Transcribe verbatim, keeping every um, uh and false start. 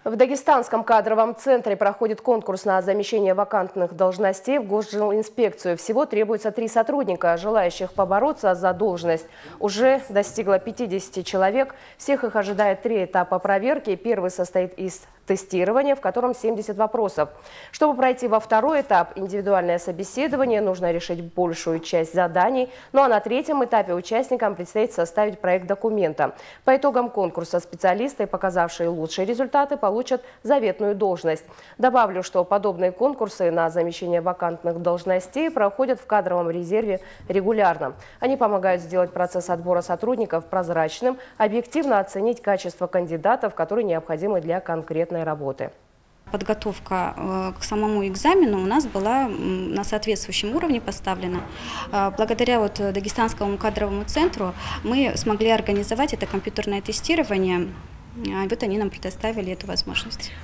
В Дагестанском кадровом центре проходит конкурс на замещение вакантных должностей в Госжилинспекцию. Всего требуется три сотрудника, желающих побороться за должность. Уже достигло пятидесяти человек. Всех их ожидает три этапа проверки. Первый состоит из тестирования, в котором семьдесят вопросов. Чтобы пройти во второй этап, индивидуальное собеседование, нужно решить большую часть заданий. Ну а на третьем этапе участникам предстоит составить проект документа. По итогам конкурса специалисты, показавшие лучшие результаты, получат заветную должность. Добавлю, что подобные конкурсы на замещение вакантных должностей проходят в кадровом резерве регулярно. Они помогают сделать процесс отбора сотрудников прозрачным, объективно оценить качество кандидатов, которые необходимы для конкретной работы. Подготовка к самому экзамену у нас была на соответствующем уровне поставлена. Благодаря вот Дагестанскому кадровому центру мы смогли организовать это компьютерное тестирование. Вот они нам предоставили эту возможность.